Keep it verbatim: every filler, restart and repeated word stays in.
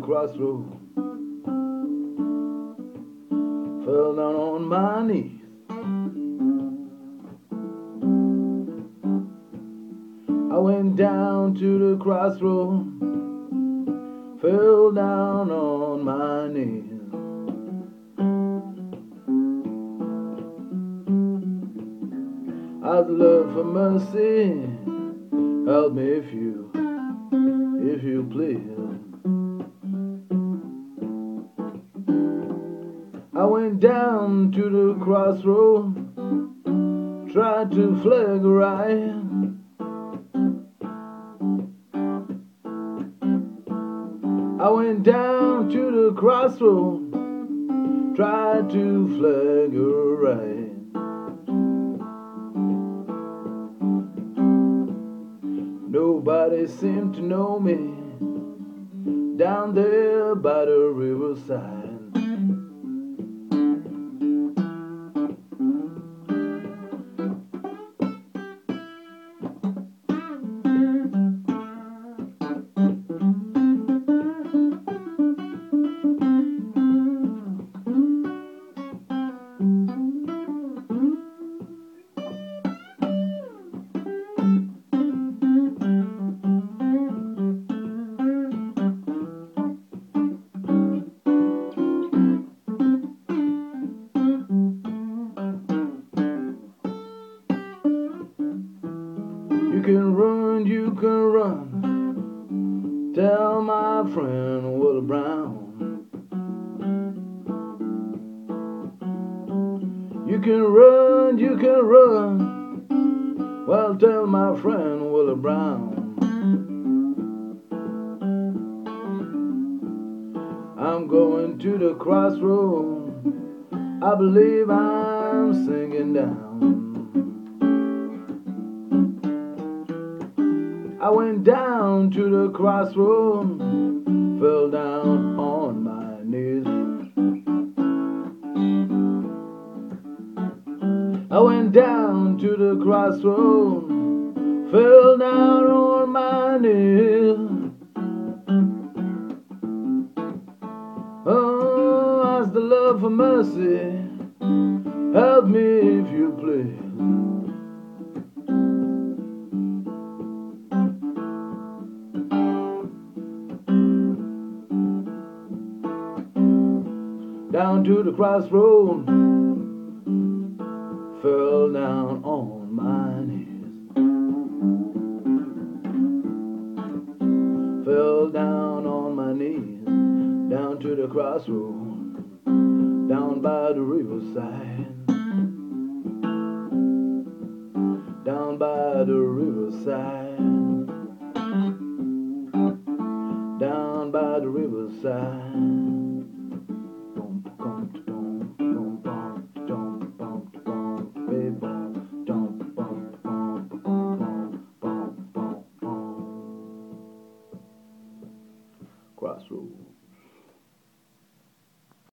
crossroad, fell down on my knees. I went down to the crossroad, fell down on my knees. I'd love for mercy, help me if you, if you please. I went down to the crossroad, tried to flag a right. I went down to the crossroad, tried to flag a right. Nobody seemed to know me down there by the riverside. You can run, you can run, tell my friend Willie Brown. You can run, you can run, well, tell my friend Willie Brown. I'm going to the crossroad, I believe I'm singing down. I went down to the crossroad, fell down on my knees. I went down to the crossroad, fell down on my knees. Oh, ask the Lord for mercy, help me if you please. Down to the crossroad, fell down on my knees. Fell down on my knees, down to the crossroad, down by the riverside. Down by the riverside. Down by the riverside.